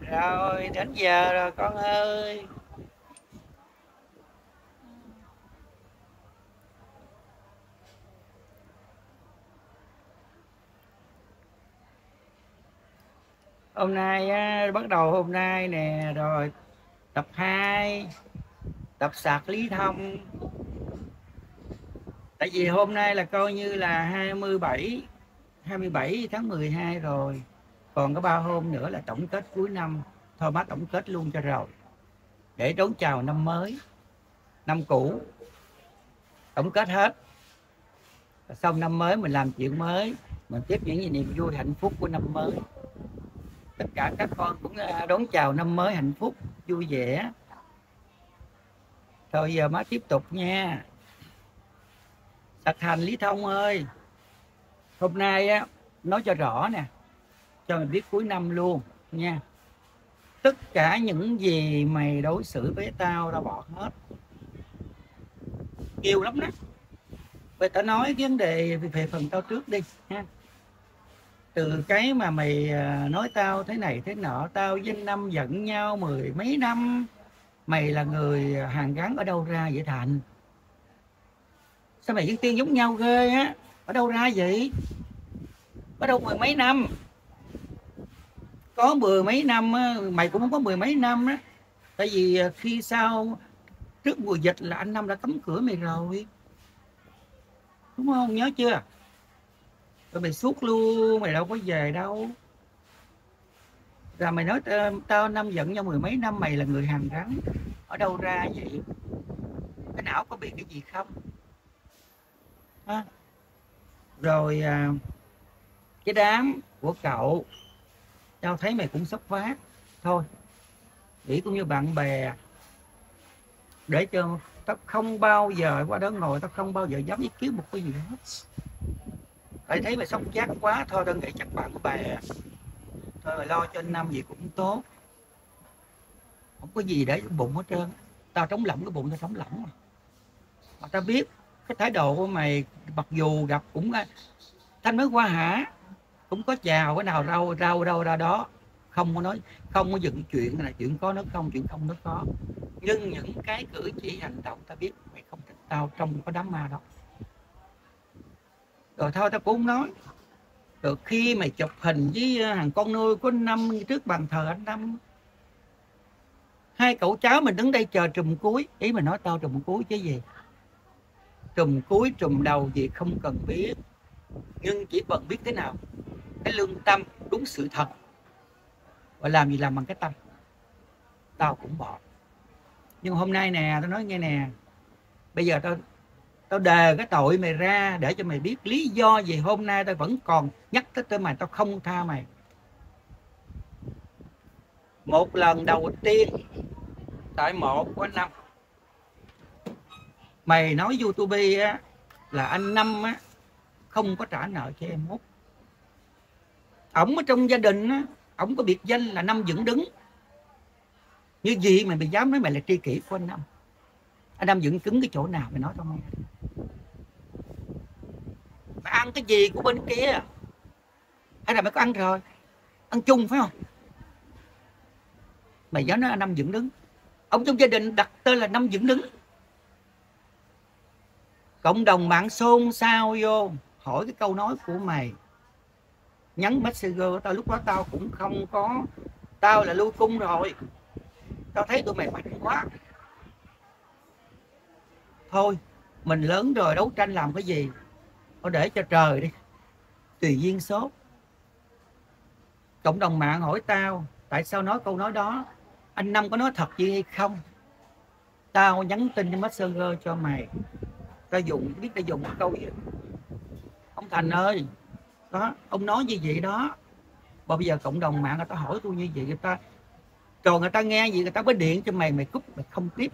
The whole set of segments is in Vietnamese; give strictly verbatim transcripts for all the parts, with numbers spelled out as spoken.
Rồi, đến giờ rồi con ơi. Hôm nay á, bắt đầu hôm nay nè, rồi tập hai, tập sạc lý thông. Tại vì hôm nay là coi như là hai mươi bảy, hai mươi bảy tháng mười hai rồi. Còn có ba hôm nữa là tổng kết cuối năm. Thôi má tổng kết luôn cho rồi. Để đón chào năm mới, năm cũ. Tổng kết hết. Xong năm mới mình làm chuyện mới. Mình tiếp những gì niềm vui hạnh phúc của năm mới. Tất cả các con cũng đón chào năm mới hạnh phúc, vui vẻ. Thôi giờ má tiếp tục nha. Sạc thành Lý Thông ơi, hôm nay á nói cho rõ nè, cho mình biết cuối năm luôn nha. Tất cả những gì mày đối xử với tao tao bỏ hết. Nhiều lắm đó. Vậy tao nói cái vấn đề về phần tao trước đi ha. Từ cái mà mày nói tao thế này thế nọ, tao với năm giận nhau mười mấy năm. Mày là người hàn gắn ở đâu ra vậy Thành? Sao mày với Tiên giống nhau ghê á? Ở đâu ra vậy? Ở đâu mười mấy năm? Có mười mấy năm á, mày cũng không có mười mấy năm á. Tại vì khi sau trước mùa dịch là anh Năm đã cấm cửa mày rồi. Đúng không? Nhớ chưa? Rồi mày suốt luôn, mày đâu có về đâu. Rồi mày nói tao Năm giận nhau mười mấy năm, mày là người hàn gắn. Ở đâu ra vậy? Cái não có bị cái gì không? Ha? Rồi à, cái đám của cậu, tao thấy mày cũng sốc phát. Thôi, nghĩ cũng như bạn bè. Để cho tao không bao giờ qua đó ngồi, tao không bao giờ dám ý kiến một cái gì hết. Tại thấy mày sốc giác quá, thôi tao nghĩ chắc bạn bè. Thôi mày lo cho anh Năm gì cũng tốt. Không có gì để bụng hết trơn. Tao trống lỏng cái bụng, tao trống lỏng mà. Mà tao biết cái thái độ của mày, mặc dù gặp cũng Thanh mới qua hả, cũng có chào cái nào rau rau đâu ra đó, không có nói, không có dựng chuyện là chuyện có nó không, chuyện không nó có. Nhưng những cái cử chỉ hành động tao biết mày không thích tao trong có đám ma đó. Rồi thôi tao cũng không nói. Rồi khi mày chụp hình với thằng con nuôi của Năm trước bàn thờ anh Năm, hai cậu cháu mình đứng đây chờ trùm cuối. Ý mày nói tao trùm cuối chứ gì? Trùm cuối trùm đầu gì không cần biết, nhưng chỉ cần biết thế nào cái lương tâm đúng sự thật và làm gì làm bằng cái tâm, tao cũng bỏ. Nhưng hôm nay nè, tao nói nghe nè, bây giờ tao tao đề cái tội mày ra để cho mày biết lý do gì hôm nay tao vẫn còn nhắc tới tới mày, tao không tha mày. Một lần đầu tiên tại một của anh Năm, mày nói YouTube á là anh Năm á không có trả nợ cho em Út. Ổng ở trong gia đình á, ổng có biệt danh là Năm dựng đứng. Như gì mà mày dám nói mày là tri kỷ của anh Năm? Anh Năm dựng cứng cái chỗ nào mày nói tao nghe. Mày ăn cái gì của bên kia? Hay là mày có ăn rồi? Ăn chung phải không? Mày dám nói anh Năm dựng đứng? Ông trong gia đình đặt tên là Năm dựng đứng. Cộng đồng mạng xôn xao vô hỏi cái câu nói của mày. Nhắn messenger tao, lúc đó tao cũng không có, tao là lui cung rồi. Tao thấy tụi mày mạnh quá. Thôi mình lớn rồi, đấu tranh làm cái gì, thôi để cho trời đi, tùy duyên số. Cộng đồng mạng hỏi tao tại sao nói câu nói đó, anh Năm có nói thật gì hay không? Tao nhắn tin trên messenger cho mày, tao dùng biết tao dùng một câu gì. Ông Thành ơi, đó ông nói như vậy đó. Bây giờ cộng đồng mạng người ta hỏi tôi như vậy, người ta rồi người ta nghe gì người ta mới điện cho mày, mày cúp mày không tiếp.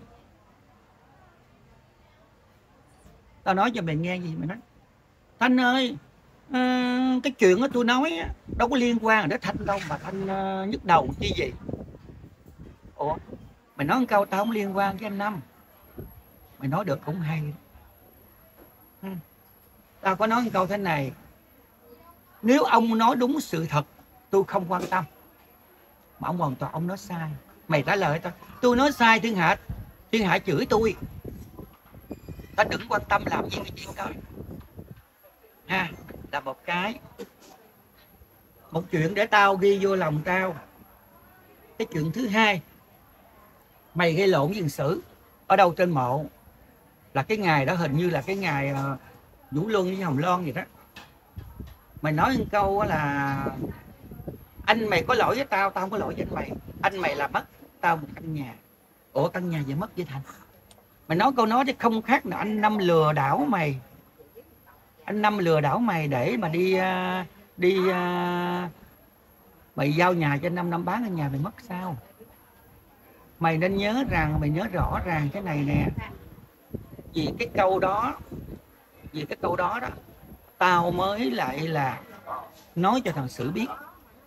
Tao nói cho mày nghe gì mày nói Thanh ơi, uh, cái chuyện đó tôi nói đâu có liên quan đến Thanh đâu mà Thanh uh, nhức đầu chi gì. Ủa mày nói một câu tao không liên quan với anh Năm, mày nói được cũng hay. Ừ. Tao có nói một câu thế này, nếu ông nói đúng sự thật tôi không quan tâm, Mà ông hoàn toàn ông nói sai. Mày trả lời tao, tôi nói sai thiên hạ, thiên hạ chửi tôi, tao đừng quan tâm làm gì cái chuyện đó ha. Là một cái một chuyện để tao ghi vô lòng tao. Cái chuyện thứ hai, mày gây lộn với dân sử ở đâu trên mộ, là cái ngày đó hình như là cái ngày uh, Vũ Luân với Hồng Loan vậy đó. Mày nói một câu là anh mày có lỗi với tao, tao không có lỗi với anh mày. Anh mày là mất tao một căn nhà. Ủa căn nhà vậy mất với Thành? Mày nói câu nói chứ không khác nào anh Năm lừa đảo mày. Anh Năm lừa đảo mày để mà đi uh, đi uh, mày giao nhà cho anh Năm, Năm bán cái nhà mày mất sao? Mày nên nhớ rằng, mày nhớ rõ ràng cái này nè. Vì cái câu đó, vì cái câu đó đó, tao mới lại là nói cho thằng Sử biết.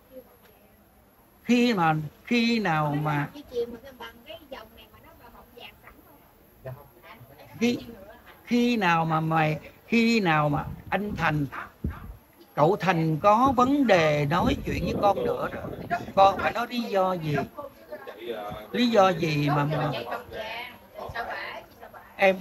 Khi mà khi nào mà khi khi nào mà mày khi nào mà anh Thành, cậu Thành có vấn đề nói chuyện với con nữa rồi, con phải nói lý do gì? Lý do gì mà, mà... em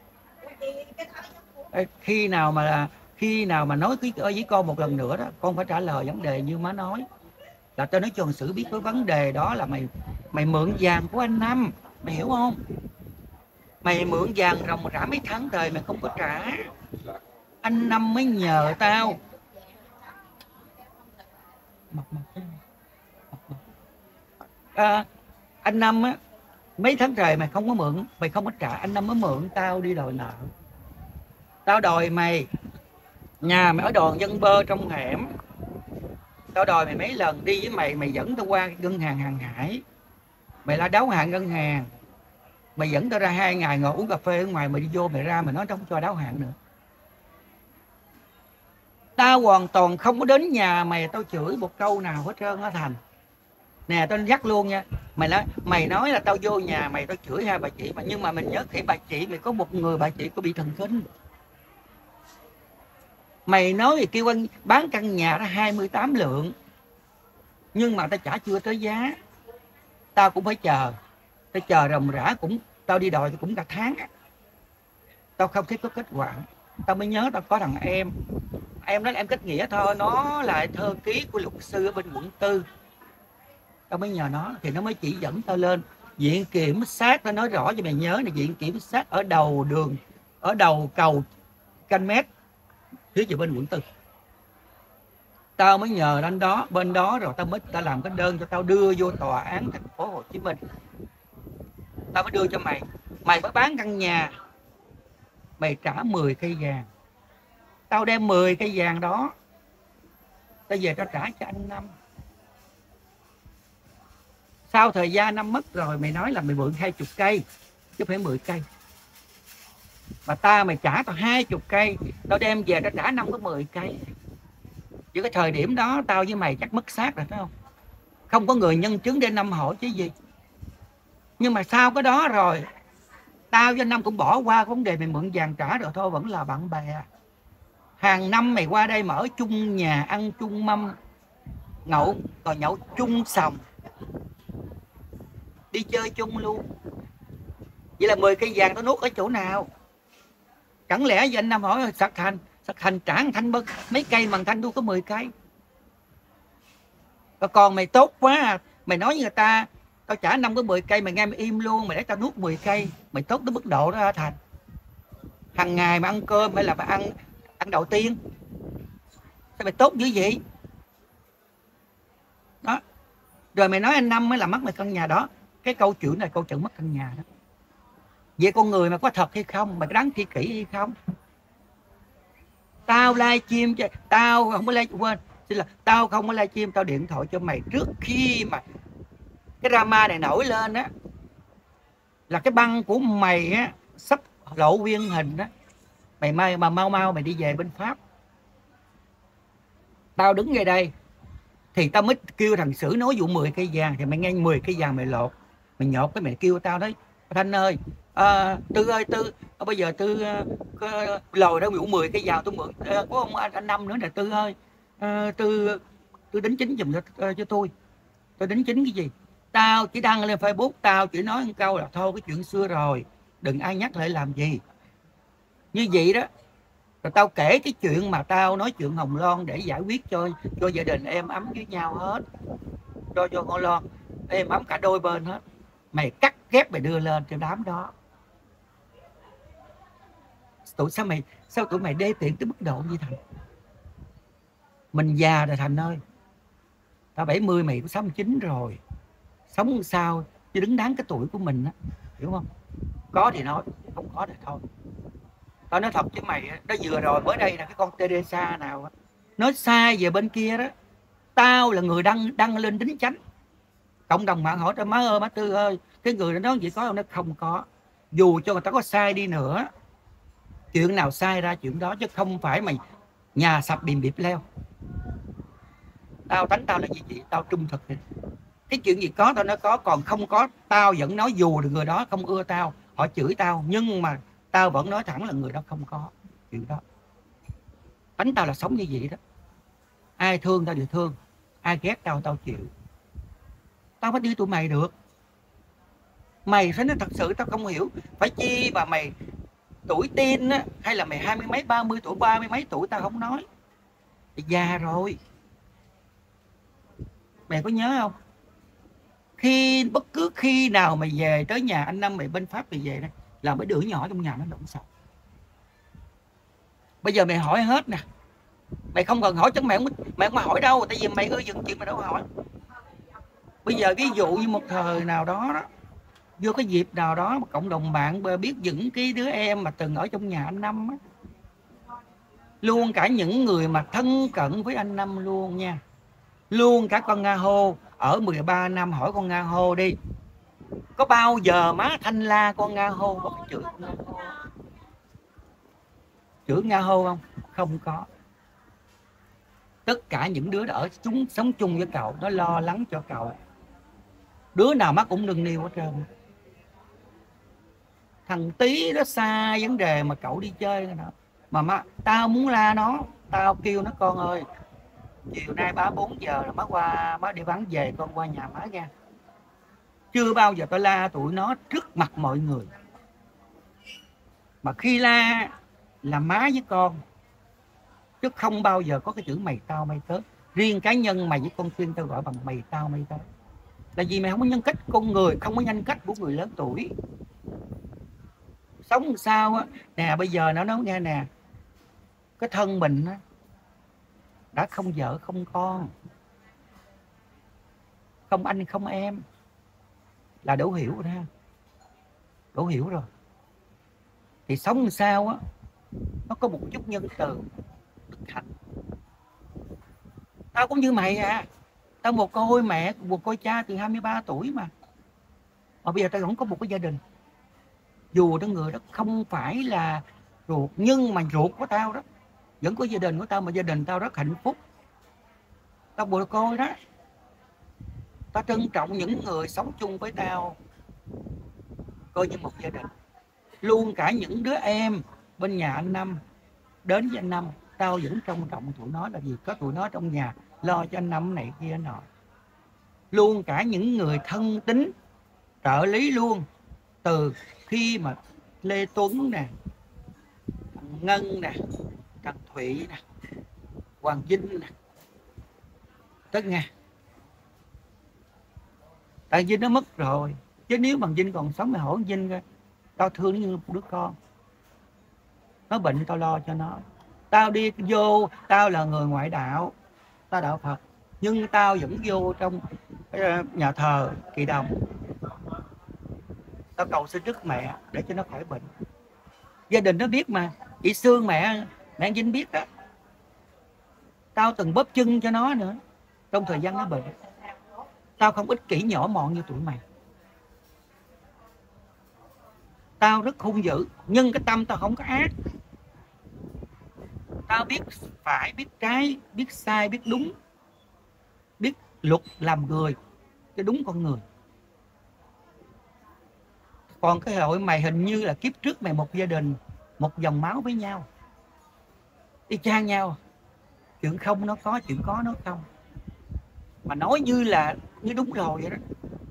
khi nào mà khi nào mà nói với con một lần nữa đó, con phải trả lời vấn đề như má nói. Là tao nói cho thằng Sử biết cái vấn đề đó là mày mày mượn vàng của anh Năm, mày hiểu không? Mày mượn vàng ròng rã mấy tháng trời mày không có trả, anh Năm mới nhờ tao. À, anh Năm á, mấy tháng trời mày không có mượn, mày không có trả, anh Năm mới mượn tao đi đòi nợ. Tao đòi mày, nhà mày ở đòn Dân Bơ trong hẻm, tao đòi mày mấy lần, đi với mày, mày dẫn tao qua ngân hàng Hàng Hải, mày la đáo hạn ngân hàng, mày dẫn tao ra hai ngày ngồi uống cà phê ở ngoài, mày đi vô mày ra mày nói tao không cho đáo hạn nữa. Tao hoàn toàn không có đến nhà mày tao chửi một câu nào hết trơn á Thành. Nè tao dắt luôn nha. Mày nói mày nói là tao vô nhà mày tao chửi hai bà chị mà, nhưng mà mình nhớ kỹ bà chị mày có một người bà chị có bị thần kinh. Mày nói thì kêu anh bán căn nhà đó hai mươi tám lượng, nhưng mà tao trả chưa tới giá. Tao cũng phải chờ. Tao chờ ròng rã cũng, tao đi đòi cũng cả tháng. Tao không thấy có kết quả. Tao mới nhớ tao có thằng em. Em nói em kết nghĩa thôi, nó là thơ ký của luật sư ở bên quận tư. Tao mới nhờ nó thì nó mới chỉ dẫn tao lên viện kiểm sát. Tao nói rõ cho mày nhớ là viện kiểm sát ở đầu đường, ở đầu cầu Canh Mét phía về bên quận tư. Tao mới nhờ anh đó bên đó rồi tao mới tao làm cái đơn cho tao đưa vô tòa án thành phố Hồ Chí Minh. Tao mới đưa cho mày. Mày mới bán căn nhà, mày trả mười cây vàng. Tao đem mười cây vàng đó tao về tao trả cho anh Năm. Sau thời gian Năm mất rồi mày nói là mày mượn hai chục cây chứ phải mười cây. Mà ta mày trả tao hai chục cây, tao đem về tao trả Năm có mười cây. Chứ cái thời điểm đó tao với mày chắc mất xác rồi phải không? Không có người nhân chứng để Năm hỏi chứ gì. Nhưng mà sau cái đó rồi tao với Năm cũng bỏ qua vấn đề mày mượn vàng trả rồi thôi, vẫn là bạn bè. Hàng năm mày qua đây mở chung nhà, ăn chung mâm, ngậu còn nhậu chung sòng, đi chơi chung luôn. Vậy là mười cây vàng tao nuốt ở chỗ nào? Chẳng lẽ giờ anh Năm hỏi Sạc Thành, Sạc Thành trả Thanh bớt mấy cây mà Thanh tôi có mười cây. Và còn mày tốt quá à. Mày nói với người ta tao trả Năm có mười cây, mày nghe mày im luôn, mày để tao nuốt mười cây. Mày tốt tới mức độ đó hả Thành? Hằng ngày mà ăn cơm hay là mà ăn ăn đầu tiên, sao mày tốt dữ vậy đó? Rồi mày nói anh Năm mới làm mất mày căn nhà đó. Cái câu chuyện này câu chuyện mất căn nhà đó. Vậy con người mà có thật hay không, mày có đáng thi kỷ hay không? Tao livestream cho tao không có live, quên xin là tao không có livestream, tao điện thoại cho mày trước khi mà cái drama này nổi lên á, là cái băng của mày á sắp lộ nguyên hình đó. Mày mai mà mau mau mày đi về bên Pháp. Tao đứng ngay đây thì tao mới kêu thằng Sử nói vụ mười cây vàng, thì mày nghe mười cây vàng mày lột, mày nhột cái mày kêu tao đấy Thanh ơi, à, Tư ơi Tư, à, bây giờ Tư uh, lòi ra vụ mười cây vàng tôi mượn uh, có ông anh, anh Năm nữa nè Tư ơi, uh, Tư Tư đính chính giùm cho, uh, cho tôi. Tôi đính chính cái gì? Tao chỉ đăng lên Facebook, tao chỉ nói một câu là thôi cái chuyện xưa rồi, đừng ai nhắc lại làm gì. Như vậy đó. Rồi tao kể cái chuyện mà tao nói chuyện Hồng Loan để giải quyết cho cho gia đình êm ấm với nhau hết. Cho cho con Loan êm ấm cả đôi bên hết. Mày cắt ghép mày đưa lên cho đám đó. Tụi sao mày sao tụi mày đê tiện tới mức độ như Thành? Mình già rồi Thành ơi. Tao bảy mươi, mày cũng sáu mươi chín rồi. Sống sao chứ đứng đáng cái tuổi của mình á, hiểu không? Có thì nói, không có thì thôi. Tao nói thật với mày, nó vừa rồi mới đây là cái con Teresa nào nói sai về bên kia đó, tao là người đăng đăng lên đính chánh. Cộng đồng mạng hỏi tao má ơi má Tư ơi, cái người đó nói gì có không? Nó không có. Dù cho người ta có sai đi nữa, chuyện nào sai ra chuyện đó, chứ không phải mày nhà sập bìm bịp leo. Tao tánh tao là gì vậy? Tao trung thực. Cái chuyện gì có tao nói có, còn không có tao vẫn nói, dù được người đó không ưa tao, họ chửi tao, nhưng mà tao vẫn nói thẳng là người đó không có chuyện đó. Tánh tao là sống như vậy đó. Ai thương tao đều thương, ai ghét tao tao chịu. Tao phải đi tụi mày được. Mày phải nói thật sự tao không hiểu, phải chi mà mày tuổi teen á, hay là mày hai mươi mấy, ba mươi tuổi, ba mươi mấy tuổi tao không nói. Mày già rồi. Mày có nhớ không? Khi bất cứ khi nào mày về tới nhà anh Năm mày bên Pháp mày về đây, là mấy đứa nhỏ trong nhà nó động sầu. Bây giờ mày hỏi hết nè. Mày không cần hỏi chứ mày không, mày không hỏi đâu, tại vì mày ưa dừng chuyện mày đâu hỏi. Bây giờ ví dụ như một thời nào đó đó, vô cái dịp nào đó mà cộng đồng mạng biết những cái đứa em mà từng ở trong nhà anh Năm á, luôn cả những người mà thân cận với anh Năm luôn nha, luôn cả con Nga Hô ở mười ba năm, hỏi con Nga Hô đi, có bao giờ má Thanh la con Nga Hô có chửi con Nga Hô, chửi Nga Hô không? Không có. Tất cả những đứa ở chúng sống chung với cậu, nó lo lắng cho cậu, đứa nào má cũng nâng niu hết trơn. Thằng Tí nó xa vấn đề mà cậu đi chơi nữa. Mà má, tao muốn la nó, tao kêu nó con ơi, chiều nay ba bốn giờ là má qua, má đi vắng về con qua nhà má nha. Chưa bao giờ tao la tụi nó trước mặt mọi người. Mà khi la là má với con, chứ không bao giờ có cái chữ mày tao mày tớ. Riêng cá nhân mày với con Xuyên tao gọi bằng mày tao mày tớ. Là vì mày không có nhân cách con người, không có nhân cách của người lớn tuổi. Sống sao á, nè bây giờ nó nói nghe nè, cái thân mình á, đã không vợ không con, không anh không em, là đủ hiểu rồi ha, đủ hiểu rồi. Thì sống sao á, nó có một chút nhân từ, đức hạnh. Tao cũng như mày à, tao một côi mẹ, một côi cha từ hai mươi ba tuổi mà. Mà bây giờ tao vẫn có một cái gia đình. Dù đó người đó không phải là ruột, nhưng mà ruột của tao đó vẫn có gia đình của tao, mà gia đình tao rất hạnh phúc. Tao bồ côi đó. Tao trân trọng những người sống chung với tao, coi như một gia đình. Luôn cả những đứa em bên nhà anh Năm đến với anh Năm, tao vẫn trân trọng tụi nó, là vì có tụi nó trong nhà lo cho anh Năm này kia nọ. Luôn cả những người thân tín trợ lý luôn, từ khi mà Lê Tuấn nè, thằng Ngân nè, thằng Thụy nè, Hoàng Vinh nè, tất nghe. Tại Vinh nó mất rồi, chứ nếu bằng Vinh còn sống mày hỏi Vinh coi, tao thương nó như một đứa con. Nó bệnh tao lo cho nó. Tao đi vô, tao là người ngoại đạo, tao đạo Phật, nhưng tao vẫn vô trong nhà thờ Kỳ Đồng, tao cầu xin Đức Mẹ để cho nó khỏi bệnh. Gia đình nó biết mà, chị Sương mẹ mẹ anh Vinh biết đó. Tao từng bóp chân cho nó nữa trong thời gian nó bệnh. Tao không ích kỷ nhỏ mọn như tụi mày. Tao rất hung dữ, nhưng cái tâm tao không có ác. Tao biết phải, biết trái, biết sai, biết đúng, biết luật làm người, cái đúng con người. Còn cái hội mày hình như là kiếp trước mày một gia đình, một dòng máu với nhau, y chang nhau. Chuyện không nó có, chuyện có nó không. mà nói như là như đúng rồi vậy đó.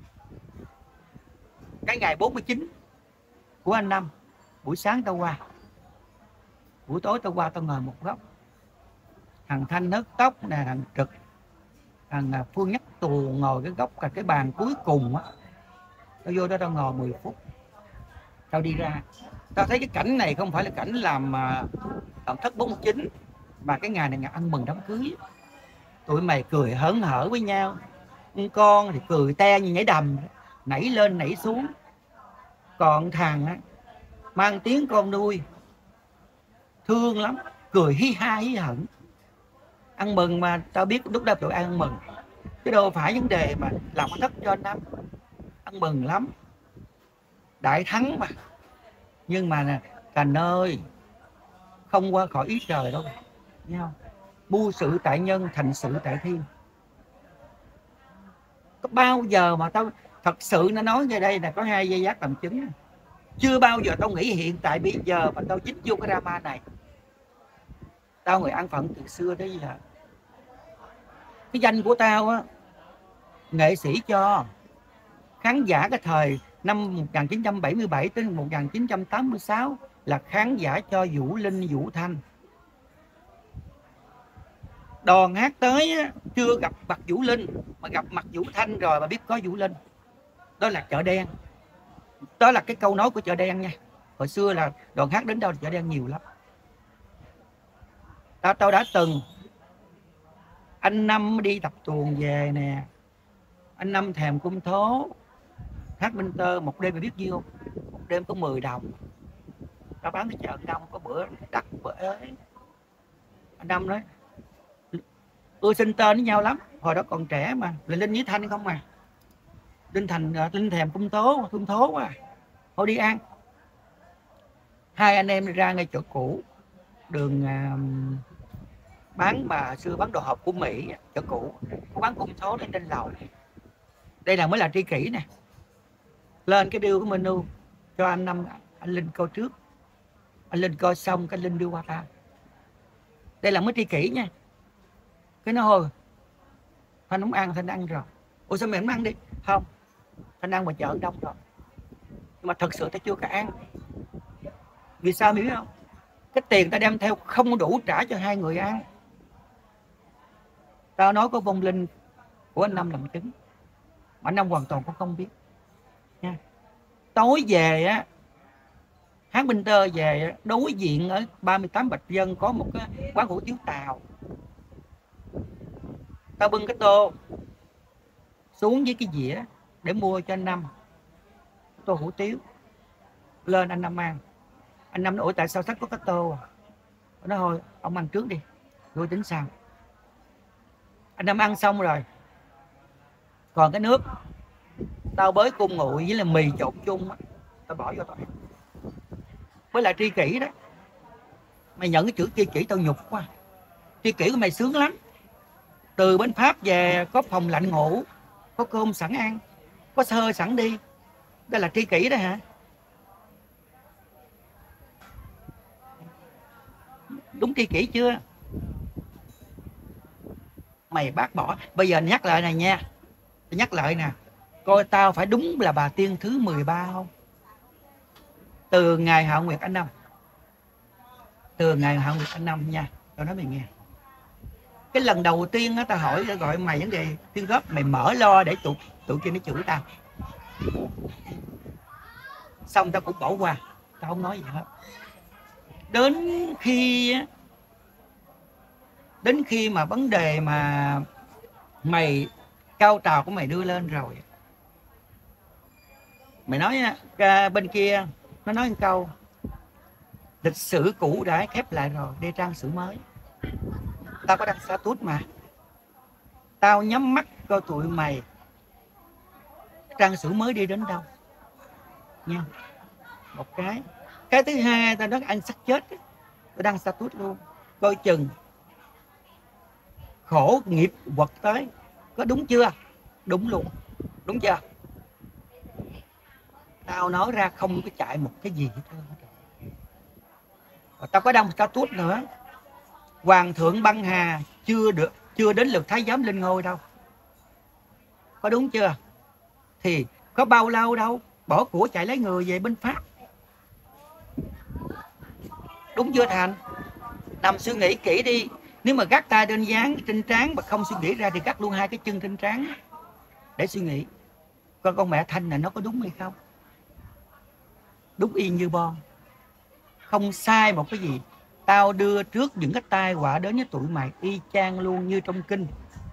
Cái ngày bốn mươi chín của anh Năm, buổi sáng tao qua, buổi tối tao qua tao ngồi một góc, thằng Thanh hớt tóc nè, thằng Trực, thằng Phương Nhắc Tù ngồi cái góc là cái bàn cuối cùng á. Tao vô đó tao ngồi mười phút, tao đi ra, tao thấy cái cảnh này không phải là cảnh làm làm thất bốn mươi chín, mà cái ngày này ngày ăn mừng đám cưới. Tụi mày cười hớn hở với nhau, con thì cười te như nhảy đầm, nảy lên nảy xuống. Còn thằng á, mang tiếng con nuôi, thương lắm, cười hí ha hí hận. Ăn mừng mà tao biết lúc đó tụi ăn mừng, chứ đâu phải vấn đề mà làm thất cho anh Năm. Ăn mừng lắm, đại thắng mà. Nhưng mà nè, Thành ơi, không qua khỏi ý trời đâu, nghe không? Mưu sự tại nhân, thành sự tại thiên. Có bao giờ mà tao thật sự nó nói về đây là có hai dây giác làm chứng. Chưa bao giờ tao nghĩ hiện tại bây giờ mà tao dính vô cái drama này. Tao người ăn phận từ xưa đấy, là cái danh của tao á, nghệ sĩ cho khán giả cái thời năm một nghìn chín trăm bảy mươi bảy tới một nghìn chín trăm tám mươi sáu là khán giả cho Vũ Linh, Vũ Thanh. Đoàn hát tới á, chưa gặp mặt Vũ Linh mà gặp mặt Vũ Thanh rồi mà biết có Vũ Linh. Đó là chợ đen. Đó là cái câu nói của chợ đen nha. Hồi xưa là đoàn hát đến đâu thì chợ đen nhiều lắm. Tao tao đã từng, anh Năm đi tập tuồng về nè, anh Năm thèm cung thố, hát Minh Tơ một đêm mày biết nhiêu không? Một đêm có mười đồng. Tao bán cái chợ Đông có bữa đắt bữa ấy. Anh Năm nói ưa xin tên với nhau lắm, hồi đó còn trẻ mà, là Linh với Thanh không mà. Linh Thành, Linh thèm cung tố, cung thố quá, thôi đi ăn. Hai anh em đi ra ngay chỗ cũ, đường uh, bán mà xưa bán đồ hộp của Mỹ, chỗ cũ, có bán cung thố lên trên lầu. Đây là mới là tri kỷ nè. Lên cái đưa cái menu cho anh Năm, anh Linh coi trước. Anh Linh coi xong cái Linh đưa qua tao. Đây là mới tri kỷ nha. Cái nó thôi, Thanh không ăn, Thanh ăn rồi. Ủa sao mày không ăn đi? Không, Thanh ăn mà chợ Đông rồi. Nhưng mà thật sự tao chưa cả ăn. Vì sao mày biết không? Cái tiền tao đem theo không đủ trả cho hai người ăn. Tao nói có vong linh của anh Năm làm chứng, mà anh Năm hoàn toàn cũng không biết nha. Tối về á, hát Minh Tơ về, đối diện ở ba mươi tám Bạch Vân có một cái quán hủ tiếu Tàu. Tao bưng cái tô xuống với cái dĩa để mua cho anh Năm tô hủ tiếu. Lên anh Năm ăn. Anh Năm nói ủa tại sao sách có cái tô à? Nó thôi ông ăn trước đi rồi tính sao. Anh Năm ăn xong rồi, còn cái nước tao bới cung nguội với là mì trộn chung á, tao bỏ vô tao ăn. Với lại tri kỷ đó, mày nhận cái chữ tri kỷ tao nhục quá. Tri kỷ của mày sướng lắm, từ bên Pháp về có phòng lạnh ngủ, có cơm sẵn ăn, có sơ sẵn đi. Đó là tri kỷ đó hả? Đúng tri kỷ chưa? Mày bác bỏ. Bây giờ nhắc lại này nha, nhắc lại nè, coi tao phải đúng là bà tiên thứ mười ba không? Từ ngày Hạo Nguyệt anh Năm, từ ngày Hạo Nguyệt anh Năm nha, tao nói mày nghe. Cái lần đầu tiên á, tao hỏi gọi mày vấn đề tiên góp, mày mở lo để tụi tụi kia nó chửi tao. Xong tao cũng bỏ qua, tao không nói gì hết. Đến khi đến khi mà vấn đề mà mày cao trào của mày đưa lên rồi, mày nói bên kia nó nói một câu lịch sử cũ đã khép lại rồi, để trang sử mới. Tao có đăng status mà, tao nhắm mắt coi tụi mày trang sử mới đi đến đâu nha. Một cái cái thứ hai, tao nói anh sắp chết, tao đăng status luôn, coi chừng khổ nghiệp quật tới. Có đúng chưa? Đúng luôn, đúng chưa? Tao nói ra không có chạy một cái gì hết trơn. Tao có đăng status nữa, Hoàng thượng băng hà chưa được, chưa đến lượt thái giám lên ngôi đâu. Có đúng chưa? Thì có bao lâu đâu, bỏ của chạy lấy người về bên Pháp. Đúng chưa Thành? Nằm suy nghĩ kỹ đi. Nếu mà gác tay trên dáng trên trán mà không suy nghĩ ra thì gác luôn hai cái chân trên trán để suy nghĩ coi con mẹ Thanh này nó có đúng hay không. Đúng y như bon, không sai một cái gì. Tao đưa trước những cái tai họa đến với tụi mày y chang luôn như trong kinh.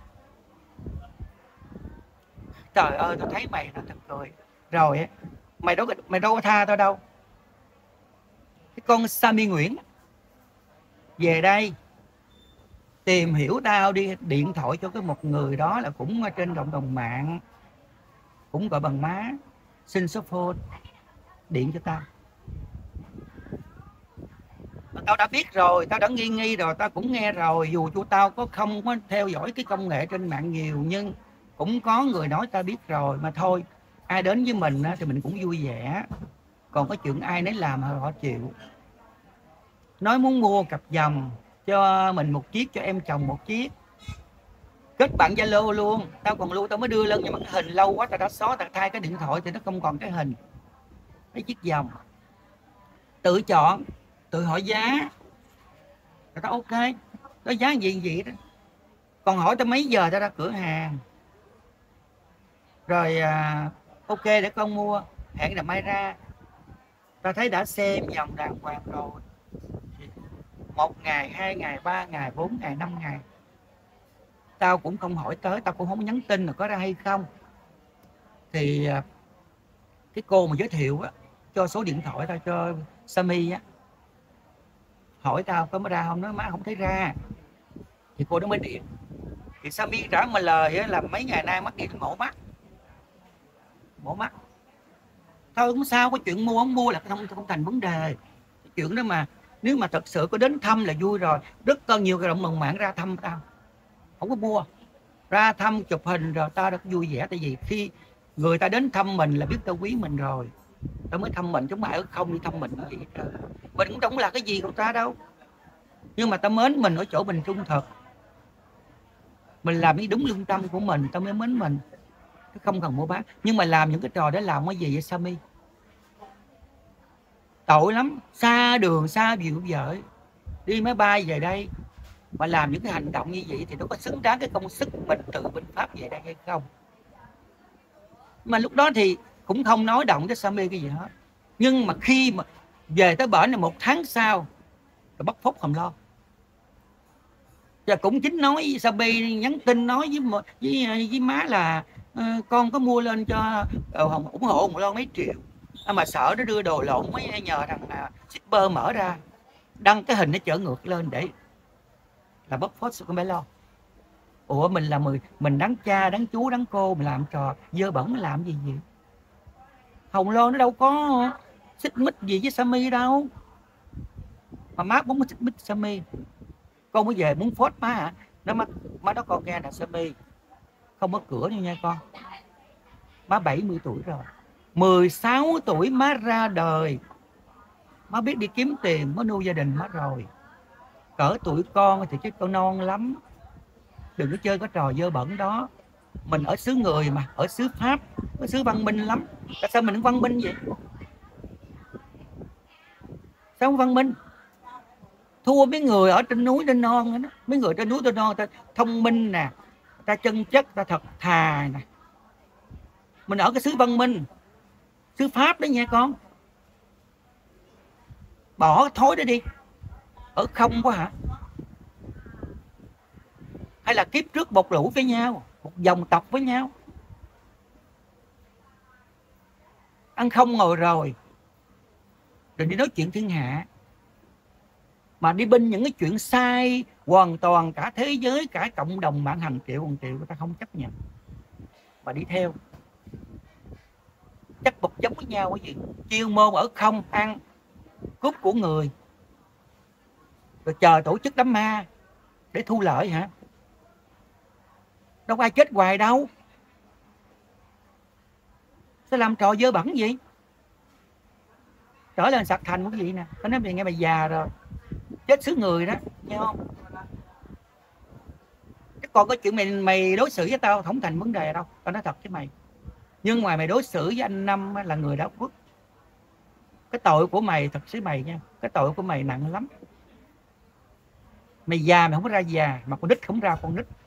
Trời ơi, tao thấy mày là thật cười rồi á. Mày đâu mày đâu có tha tao đâu. Cái con Sammy Nguyễn về đây tìm hiểu tao đi, điện thoại cho cái một người đó là cũng ở trên cộng đồng mạng, cũng gọi bằng má, xin số phone, điện cho tao. Tao đã biết rồi, tao đã nghi nghi rồi, tao cũng nghe rồi. Dù chú tao có không có theo dõi cái công nghệ trên mạng nhiều, nhưng cũng có người nói tao biết rồi. Mà thôi, ai đến với mình thì mình cũng vui vẻ. Còn có chuyện ai nấy làm họ chịu. Nói muốn mua cặp vòng cho mình một chiếc, cho em chồng một chiếc, kết bạn Zalo luôn. Tao còn lưu, tao mới đưa lên, nhưng mà cái hình lâu quá tao đã xóa, tao thay cái điện thoại thì nó không còn cái hình cái chiếc vòng. Tự chọn, tự hỏi giá, rồi tao ok, có giá gì gì đó. Còn hỏi tao mấy giờ tao ra cửa hàng rồi, à, ok để con mua, hẹn là mai ra. Tao thấy đã xem vòng đàng hoàng rồi, một ngày, hai ngày, ba ngày, bốn ngày, năm ngày tao cũng không hỏi tới, tao cũng không nhắn tin là có ra hay không. Thì cái cô mà giới thiệu á, cho số điện thoại tao cho Sammy á, hỏi tao có mới ra không, nói má không thấy ra. Thì cô đó mới điện. Thì Sammy trả mà lời á, là mấy ngày nay mắt đi mổ mắt, mổ mắt thôi cũng sao, có chuyện mua không mua là không không thành vấn đề. Cái chuyện đó mà nếu mà thật sự có đến thăm là vui rồi. Rất có nhiều cái động đồng mạng ra thăm tao, không có mua, ra thăm chụp hình rồi tao đã vui vẻ. Tại vì khi người ta đến thăm mình là biết tao quý mình rồi, tao mới thăm mình, chứ không ai ở không đi thăm mình gì hết. Mình cũng không là cái gì của ta đâu, nhưng mà tao mến mình ở chỗ mình trung thực, mình làm cái đúng lương tâm của mình tao mới mến mình, không cần mua bán. Nhưng mà làm những cái trò để làm cái gì vậy Sammy? Tội lắm, xa đường xa vợ vợ đi máy bay về đây mà làm những cái hành động như vậy thì nó có xứng đáng cái công sức mình từ bên Pháp về đây hay không? Mà lúc đó thì cũng không nói động tới Sammy cái gì hết. Nhưng mà khi mà về tới bển này một tháng sau rồi bắt phốt hầm lo. Và cũng chính nói Sammy nhắn tin nói với với, với má là uh, con có mua lên cho uh, ủng hộ một lon mấy triệu, à, mà sợ nó đưa đồ lộn mới nhờ thằng uh, shipper mở ra đăng cái hình nó chở ngược lên để là bóc phốt của mấy lo. Ủa mình là người, mình đáng cha đáng chú đáng cô, mình làm trò dơ bẩn làm gì vậy? Hồng Loan nó đâu có xích mích gì với Sammy đâu, mà má muốn xích mích Sammy. Con mới về muốn phốt má hả? Nó má, má đó con nghe nè Sammy, không có cửa nha nha con. Má bảy mươi tuổi rồi, mười sáu tuổi má ra đời, má biết đi kiếm tiền, má nuôi gia đình má rồi. Cỡ tuổi con thì chứ con non lắm, đừng có chơi cái trò dơ bẩn đó. Mình ở xứ người mà, ở xứ Pháp, ở xứ văn minh lắm. Tại sao mình không văn minh vậy? Sao không văn minh? Thua mấy người ở trên núi trên non đó. Mấy người trên núi trên non ta thông minh nè, ta chân chất, ta thật thà nè. Mình ở cái xứ văn minh, xứ Pháp đấy nha con. Bỏ thối đó đi. Ở không quá hả? Hay là kiếp trước bột lũ với nhau, một dòng tộc với nhau. Ăn không ngồi rồi, rồi đi nói chuyện thiên hạ. Mà đi binh những cái chuyện sai hoàn toàn, cả thế giới, cả cộng đồng mạng hàng triệu hàng triệu người ta không chấp nhận. Mà đi theo chắc bột giống với nhau cái gì? Chuyên môn ở không, ăn cướp của người, rồi chờ tổ chức đám ma để thu lợi hả? Đâu có ai chết hoài đâu. Sẽ làm trò dơ bẩn gì? Trở lên sạc thành một cái gì nè. Có nói mày nghe mày già rồi, chết xứ người đó, nghe không? còn cái chuyện mày mày đối xử với tao không thành vấn đề đâu, tao nói thật với mày. Nhưng mà mày đối xử với anh Năm là người đã khuất. Cái tội của mày thật sự mày nha, cái tội của mày nặng lắm. Mày già mày không có ra già, mà con nít không ra con nít.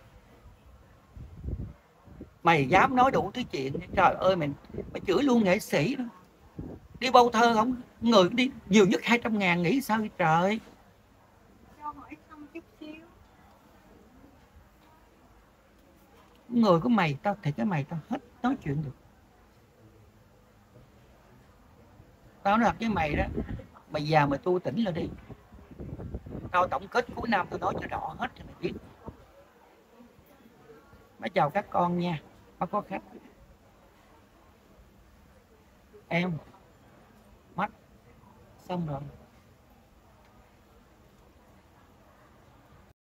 Mày dám nói đủ thứ chuyện, trời ơi mày mày chửi luôn nghệ sĩ đó. Đi bâu thơ không, người đi nhiều nhất hai trăm ngàn, nghĩ sao vậy trời. Người của mày tao thì cái mày tao hết nói chuyện được. Tao nói thật với mày đó, mày già mày tu tỉnh là đi. Tao tổng kết cuối năm tao nói cho rõ hết cho mày biết. Má chào các con nha, má có khách. Em mắt xong rồi.